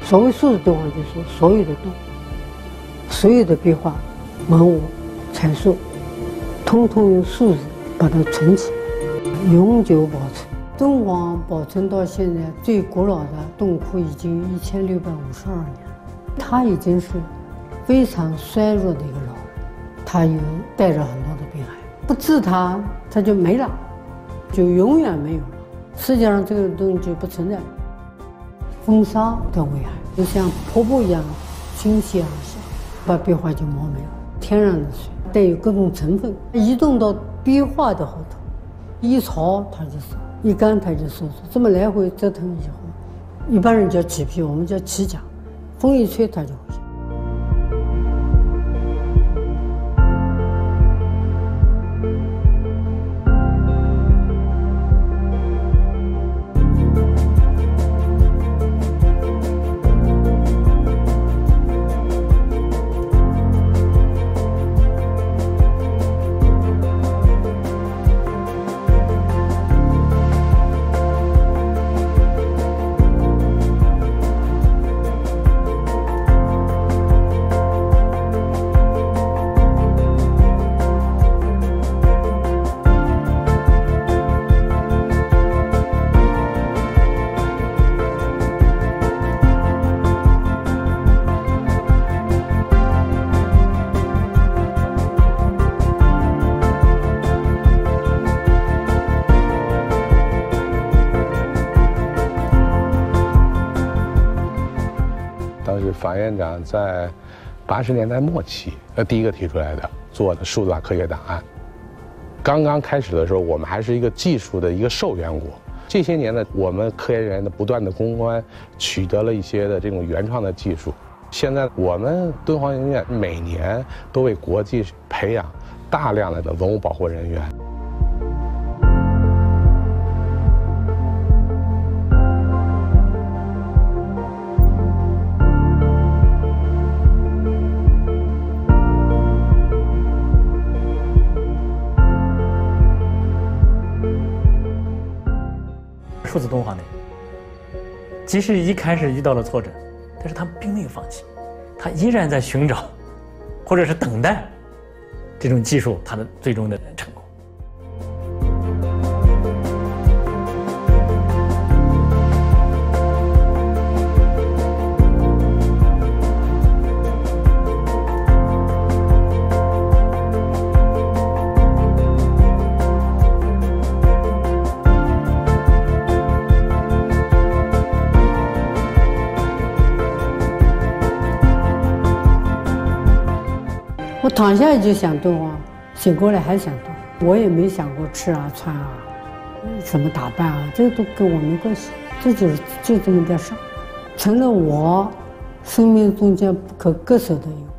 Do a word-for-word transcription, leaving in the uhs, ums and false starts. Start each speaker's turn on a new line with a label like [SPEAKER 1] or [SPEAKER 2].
[SPEAKER 1] 所谓数字敦煌，就是说所有的动物、所有的壁画、文物、阐述，通通用数字把它存起来，永久保存。敦煌保存到现在最古老的洞窟已经一千六百五十二年了，它已经是非常衰弱的一个老人，他有带着很多的病害，不治它，它就没了，就永远没有了。世界上这个东西就不存在了。风沙的危害就像瀑布一样倾泻而下，把壁画就磨没了。天然的水带有各种成分，移动到壁画的后头，一潮它就死，一干它就收缩，这么来回折腾以后，一般人叫起皮，我们叫起甲，风一吹它就回去。
[SPEAKER 2] 当时法院长在八十年代末期，呃，第一个提出来的做的数字化科学档案。刚刚开始的时候，我们还是一个技术的一个受援国。这些年呢，我们科研人员的不断的攻关，取得了一些的这种原创的技术。现在我们敦煌研究院每年都为国际培养大量的文物保护人员。
[SPEAKER 3] 数字敦煌的人，即使一开始遇到了挫折，但是他们并没有放弃，他依然在寻找，或者是等待这种技术它的最终的成功。
[SPEAKER 1] 我躺下就想敦煌，醒过来还想敦煌。我也没想过吃啊、穿啊、什么打扮啊，这个都跟我没关系。这就是就这么点事儿，成了我生命中间不可割舍的一个。